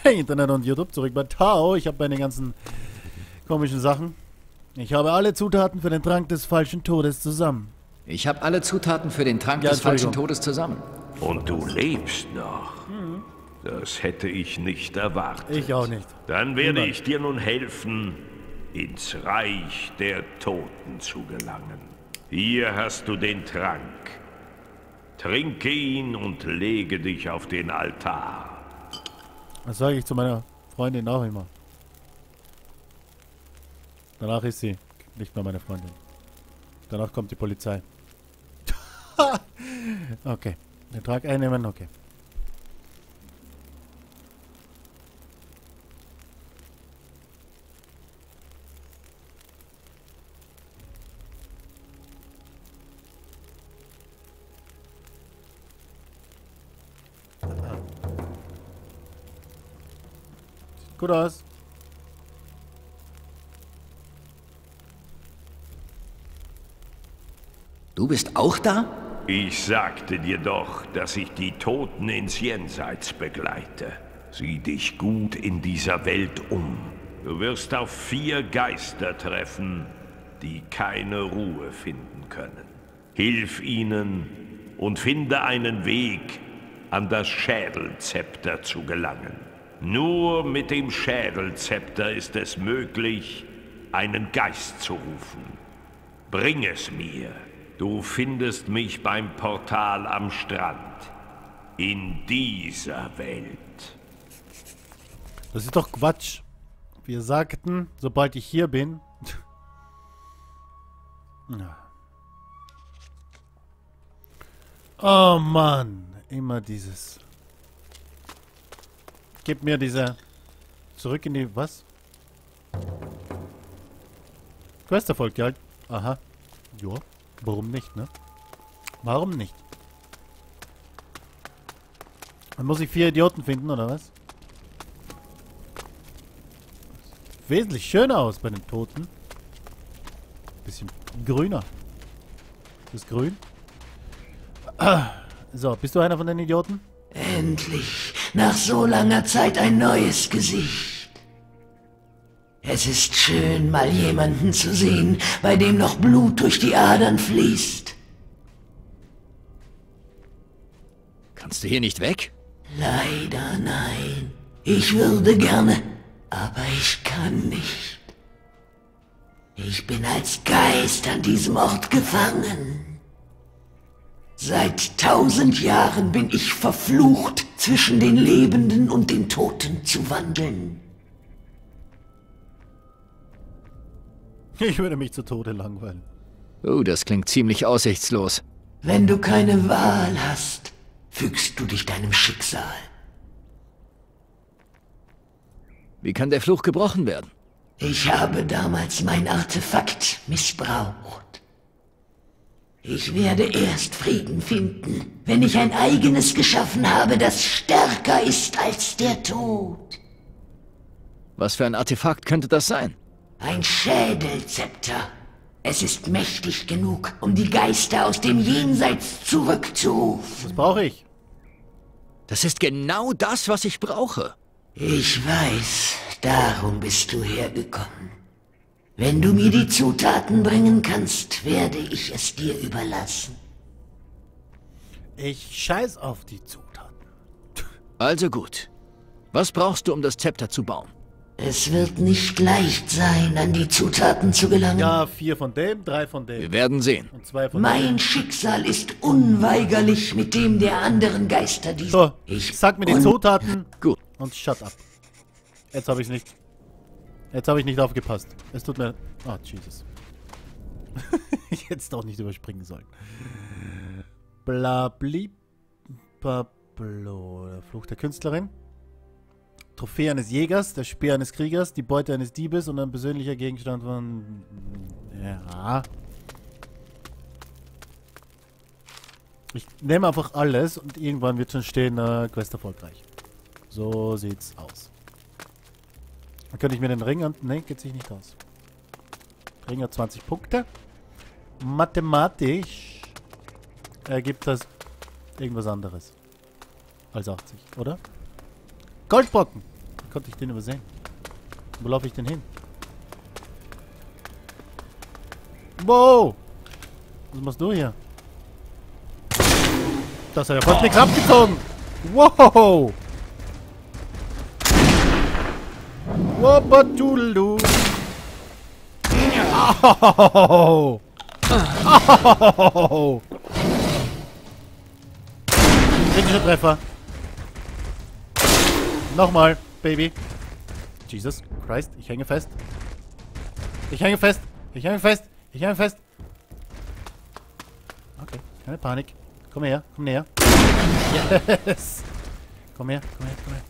Internet und YouTube zurück bei Tao. Ich habe meine ganzen komischen Sachen. Ich habe alle Zutaten für den Trank des falschen Todes zusammen. Ich habe alle Zutaten für den Trank des falschen Todes zusammen. Und du lebst noch. Das hätte ich nicht erwartet. Ich auch nicht. Dann werde ich dir nun helfen, ins Reich der Toten zu gelangen. Hier hast du den Trank. Trinke ihn und lege dich auf den Altar. Das sage ich zu meiner Freundin auch immer. Danach ist sie nicht mehr meine Freundin. Danach kommt die Polizei. Okay. Den Trank einnehmen, okay. Sieht gut aus. Du bist auch da? Ich sagte dir doch, dass ich die Toten ins Jenseits begleite. Sieh dich gut in dieser Welt um. Du wirst auf 4 Geister treffen, die keine Ruhe finden können. Hilf ihnen und finde einen Weg, an das Schädelzepter zu gelangen. Nur mit dem Schädelzepter ist es möglich, einen Geist zu rufen. Bring es mir. Du findest mich beim Portal am Strand. In dieser Welt. Das ist doch Quatsch. Wir sagten, sobald ich hier bin... Oh Mann. Immer dieses... Gib mir diese... Zurück in die... Was? Questerfolg, ja. Aha. Ja. Warum nicht, ne? Warum nicht? Dann muss ich 4 Idioten finden, oder was? Wesentlich schöner aus bei den Toten. Bisschen grüner. Ist das grün? So, bist du einer von den Idioten? Endlich, nach so langer Zeit ein neues Gesicht. Es ist schön, mal jemanden zu sehen, bei dem noch Blut durch die Adern fließt. Kannst du hier nicht weg? Leider nein. Ich würde gerne, aber ich kann nicht. Ich bin als Geist an diesem Ort gefangen. Seit 1000 Jahren bin ich verflucht, zwischen den Lebenden und den Toten zu wandeln. Ich würde mich zu Tode langweilen. Oh, das klingt ziemlich aussichtslos. Wenn du keine Wahl hast, fügst du dich deinem Schicksal. Wie kann der Fluch gebrochen werden? Ich habe damals mein Artefakt missbraucht. Ich werde erst Frieden finden, wenn ich ein eigenes geschaffen habe, das stärker ist als der Tod. Was für ein Artefakt könnte das sein? Ein Schädelzepter. Es ist mächtig genug, um die Geister aus dem Jenseits zurückzurufen. Das brauche ich. Das ist genau das, was ich brauche. Ich weiß, darum bist du hergekommen. Wenn du mir die Zutaten bringen kannst, werde ich es dir überlassen. Ich scheiß auf die Zutaten. Also gut. Was brauchst du, um das Zepter zu bauen? Es wird nicht leicht sein, an die Zutaten zu gelangen. Ja, 4 von dem, 3 von dem. Wir werden sehen. Und 2 von dem. Mein Schicksal ist unweigerlich mit dem der anderen Geister dieser... So, sag mir die Zutaten. Gut. Und shut up. Jetzt habe ich nicht... Jetzt habe ich nicht aufgepasst. Es tut mir... Ah, Jesus. Ich hätte es doch nicht überspringen sollen. Blabli... Pablo. Der Fluch der Künstlerin. Trophäe eines Jägers, der Speer eines Kriegers, die Beute eines Diebes und ein persönlicher Gegenstand von... Ja. Ich nehme einfach alles und irgendwann wird schon stehen, Quest erfolgreich. So sieht's aus. Dann könnte ich mir den Ring an... Ne, geht sich nicht aus. Ring hat 20 Punkte. Mathematisch ergibt das irgendwas anderes als 80, oder? Goldbrocken. konnte ich den übersehen? Wo laufe ich denn hin? Wow! Was machst du hier? Das hat ja fast nichts abgezogen! Wow! Woppadulu! Au! Au! Kritischer Treffer. Nochmal, Baby. Jesus Christ, ich hänge fest. Ich hänge fest. Ich hänge fest. Ich hänge fest. Okay, keine Panik. Komm her, komm näher. Yes! Komm her, komm her, komm her.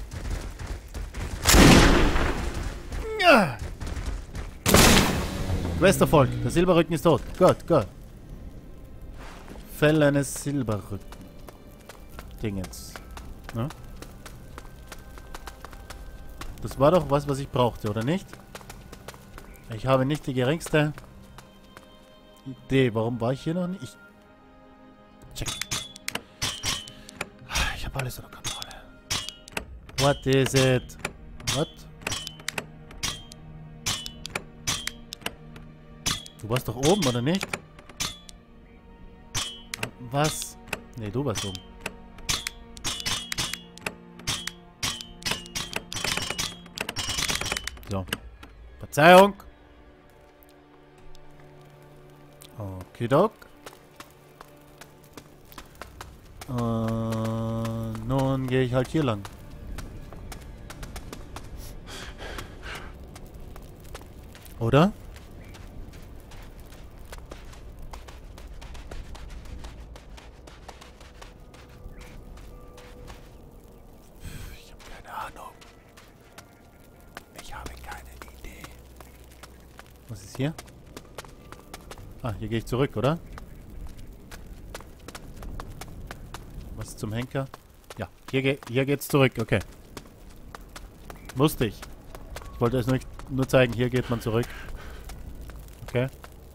Ja. Westerfolk, der Silberrücken ist tot. Gut, gut. Fell eines Silberrücken. Dingens. Ne? Das war doch was ich brauchte, oder nicht? Ich habe nicht die geringste Idee. Warum war ich hier noch nicht? Check. Ich habe alles unter Kontrolle. What is it? What? Du warst doch oben, oder nicht? Was? Nee, du warst oben. So. Verzeihung. Okidok. Nun gehe ich halt hier lang. Oder? Ich habe keine Ahnung. Ich habe keine Idee. Was ist hier? Ah, hier gehe ich zurück, oder? Was zum Henker? Ja, hier geht's zurück, okay. Musste ich. Ich wollte es nur zeigen, hier geht man zurück. Okay.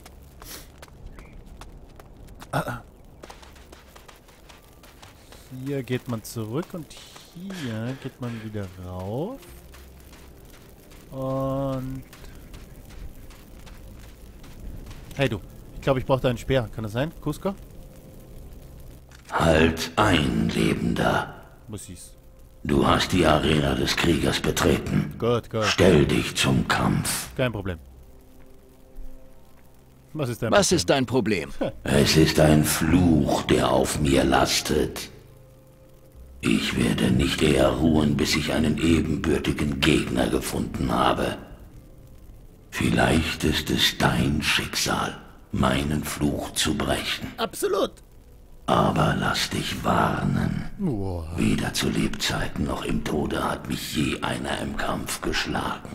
Hier geht man zurück und hier geht man wieder rauf. Und... Hey du, ich glaube, ich brauche einen Speer. Kann das sein, Cusco? Halt ein, Lebender. Muss ich's. Du hast die Arena des Kriegers betreten. Gut, gut. Stell dich zum Kampf. Kein Problem. Was ist dein Was Problem? ist dein Problem? Es ist ein Fluch, der auf mir lastet. Ich werde nicht eher ruhen, bis ich einen ebenbürtigen Gegner gefunden habe. Vielleicht ist es dein Schicksal, meinen Fluch zu brechen. Absolut. Aber lass dich warnen. Wow. Weder zu Lebzeiten noch im Tode hat mich je einer im Kampf geschlagen.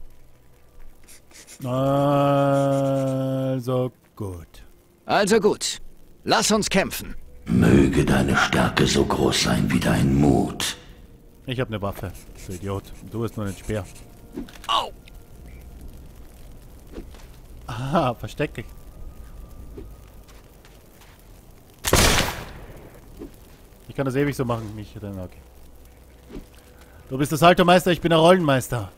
Also gut. Also gut. Lass uns kämpfen. Möge deine Stärke so groß sein wie dein Mut. Ich habe eine Waffe. Du Idiot. Du hast nur einen Speer. Au! Aha, versteck dich. Ich kann das ewig so machen. Mich dann, okay. Du bist der Saltomeister, ich bin der Rollenmeister.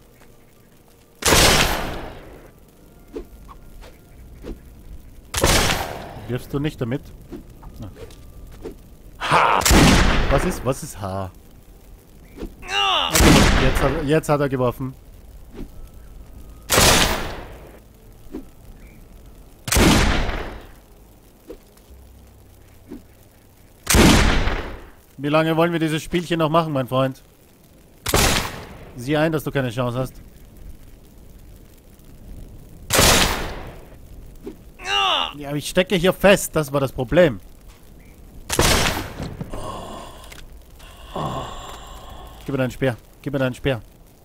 Wirfst du nicht damit? Okay. Ha! Was ist H? Okay, jetzt hat er geworfen. Wie lange wollen wir dieses Spielchen noch machen, mein Freund? Sieh ein, dass du keine Chance hast. Ja, aber ich stecke hier fest. Das war das Problem. Gib mir deinen Speer. Gib mir deinen Speer.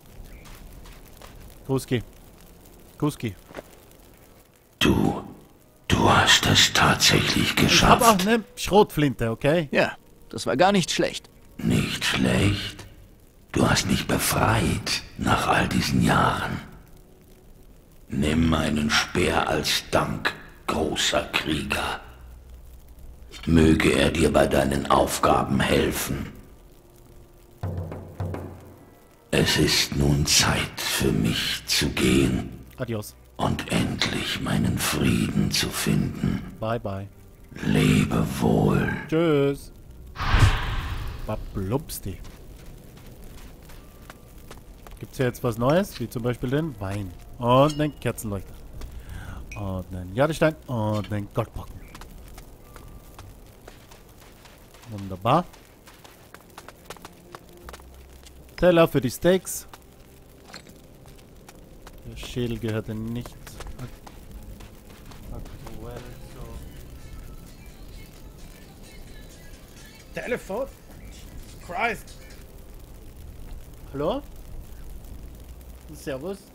Kuski. Kuski. Du hast es tatsächlich Ich hab auch geschafft. eine Schrotflinte, okay? Ja, das war gar nicht schlecht. Nicht schlecht. Du hast mich befreit nach all diesen Jahren. Nimm meinen Speer als Dank, großer Krieger. Möge er dir bei deinen Aufgaben helfen. Es ist nun Zeit für mich zu gehen Adios. und endlich meinen Frieden zu finden. Bye, bye. Lebe wohl. Tschüss. Bablupsti. Gibt's hier jetzt was Neues? Wie zum Beispiel den Wein. Und einen Kerzenleuchter. Und einen Jadestein. Und einen Goldbrocken. Wunderbar. Teller für die Steaks. Der Schädel gehörte nicht aktuell so. Telefon? Christ! Hallo? Servus?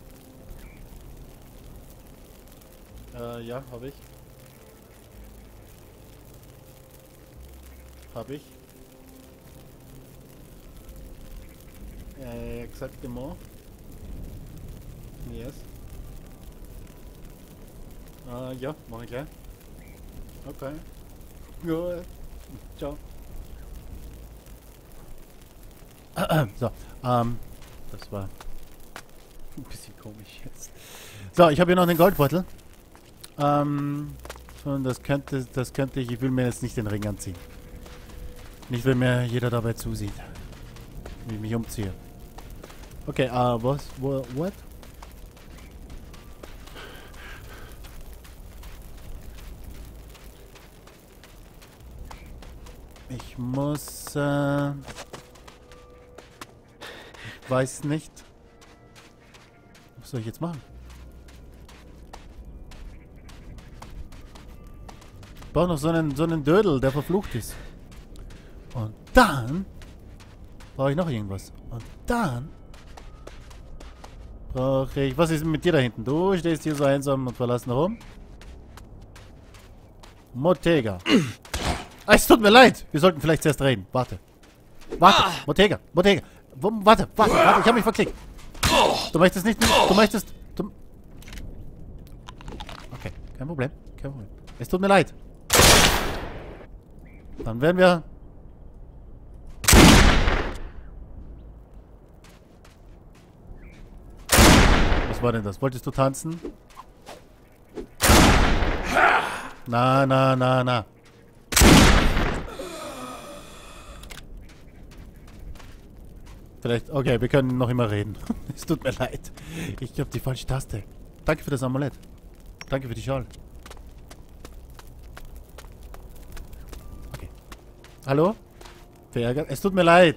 Ja, habe ich. Exactement. Yes. Ja, mach ich gleich. Okay. Gut. Ciao. So, das war ein bisschen komisch jetzt. So, ich habe hier noch einen Goldbeutel. Und das könnte ich will mir jetzt nicht den Ring anziehen. Nicht, wenn mir jeder dabei zusieht. Wie ich mich umziehe. Okay, what? Ich muss, ich weiß nicht. Was soll ich jetzt machen? Ich brauche noch so einen Dödel, der verflucht ist. Und dann brauche ich noch irgendwas. Und dann brauche ich... Was ist mit dir da hinten? Du stehst hier so einsam und verlassen rum. Motega. Es tut mir leid. Wir sollten vielleicht zuerst reden. Warte. Motega. Warte. Ich habe mich verklickt. Du möchtest nicht... Okay, kein Problem. Es tut mir leid. Dann werden wir... Was war denn das? Wolltest du tanzen? Na. Vielleicht... Okay, wir können noch immer reden. Es tut mir leid. Ich habe die falsche Taste. Danke für das Amulett. Danke für die Schal. Okay. Hallo? Verärgert? Es tut mir leid.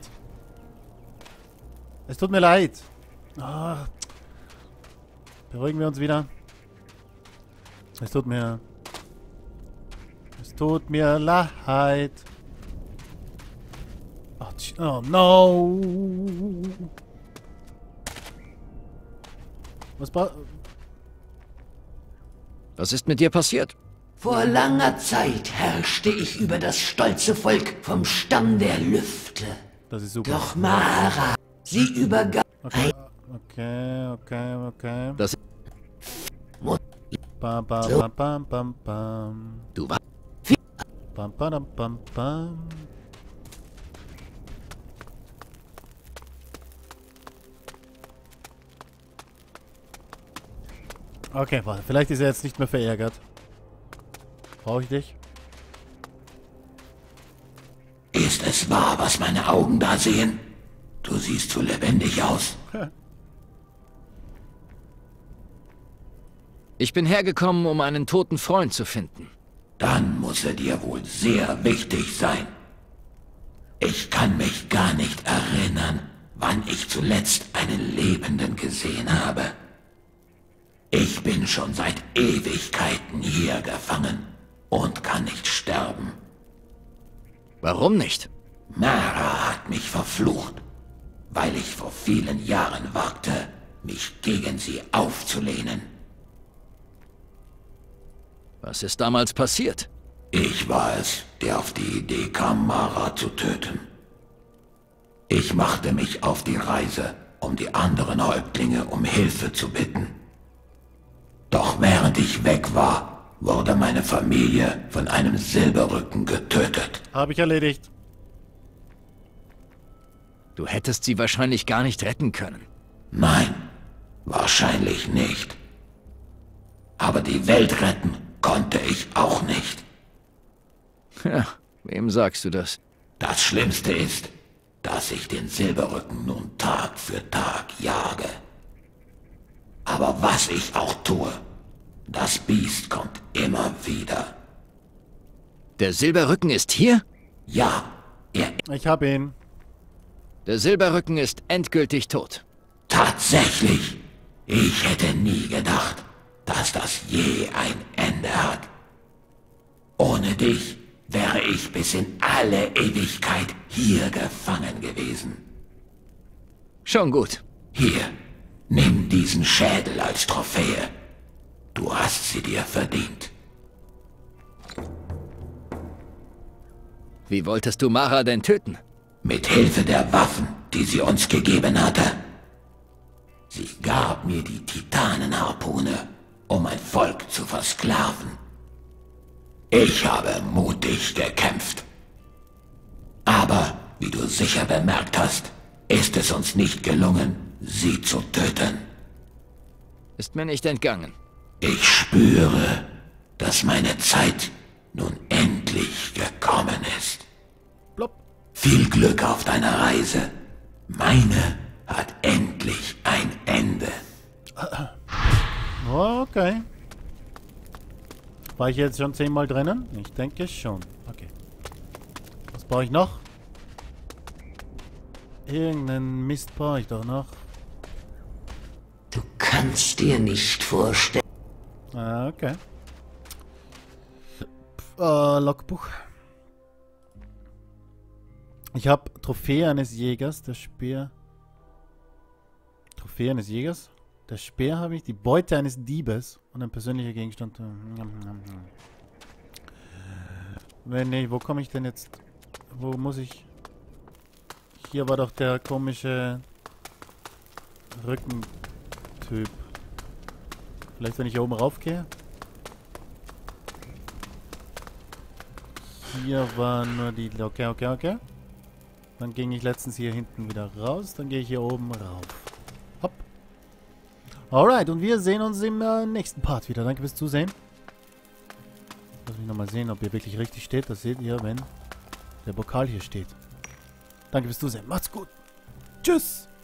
Ah. Beruhigen wir uns wieder. Es tut mir leid. Oh no. Was ist mit dir passiert? Vor langer Zeit herrschte ich über das stolze Volk vom Stamm der Lüfte. Das ist super. Doch Mara, sie übergab... Okay. Das Bam. Du warst... Bam. Okay, warte. Vielleicht ist er jetzt nicht mehr verärgert. Brauche ich dich? Ist es wahr, was meine Augen da sehen? Du siehst so lebendig aus. Ich bin hergekommen, um einen toten Freund zu finden. Dann muss er dir wohl sehr wichtig sein. Ich kann mich gar nicht erinnern, wann ich zuletzt einen Lebenden gesehen habe. Ich bin schon seit Ewigkeiten hier gefangen und kann nicht sterben. Warum nicht? Mara hat mich verflucht, weil ich vor vielen Jahren wagte, mich gegen sie aufzulehnen. Was ist damals passiert? Ich war es, der auf die Idee kam, Mara zu töten. Ich machte mich auf die Reise, um die anderen Häuptlinge um Hilfe zu bitten. Doch während ich weg war, wurde meine Familie von einem Silberrücken getötet. Habe ich erledigt. Du hättest sie wahrscheinlich gar nicht retten können. Nein, wahrscheinlich nicht. Aber die Welt retten konnte ich auch nicht. Ja, wem sagst du das? Das Schlimmste ist, dass ich den Silberrücken nun Tag für Tag jage. Aber was ich auch tue, das Biest kommt immer wieder. Der Silberrücken ist hier? Ja, er Ich hab ihn. Der Silberrücken ist endgültig tot. tatsächlich. Ich hätte nie gedacht, dass das je ein Ende hat. Ohne dich wäre ich bis in alle Ewigkeit hier gefangen gewesen. Schon gut. Hier, nimm diesen Schädel als Trophäe. Du hast sie dir verdient. Wie wolltest du Mara denn töten? Mit Hilfe der Waffen, die sie uns gegeben hatte. Sie gab mir die Titanenharpune, um mein Volk zu versklaven. Ich habe mutig gekämpft. Aber, wie du sicher bemerkt hast, ist es uns nicht gelungen, sie zu töten. Ist mir nicht entgangen. Ich spüre, dass meine Zeit nun endlich gekommen ist. Plopp. Viel Glück auf deiner Reise. Meine hat endlich ein Ende. Okay. War ich jetzt schon 10-mal drinnen? Ich denke schon. Okay. Was brauche ich noch? Irgendeinen Mist brauche ich doch noch. Du kannst dir nicht vorstellen. Ah, okay. Logbuch. Ich habe Trophäe eines Jägers, der Speer. Trophäe eines Jägers. Der Speer habe ich, die Beute eines Diebes und ein persönlicher Gegenstand. Wenn nicht, wo komme ich denn jetzt? Wo muss ich? Hier war doch der komische Rückentyp. Vielleicht, wenn ich hier oben raufgehe? Hier war nur die... Okay. Dann ging ich letztens hier hinten wieder raus. Dann gehe ich hier oben rauf. Hopp. Alright, und wir sehen uns im nächsten Part wieder. Danke fürs Zusehen. Lass mich nochmal sehen, ob hier wirklich richtig steht. Das seht ihr, wenn der Pokal hier steht. Danke fürs Zusehen. Macht's gut. Tschüss.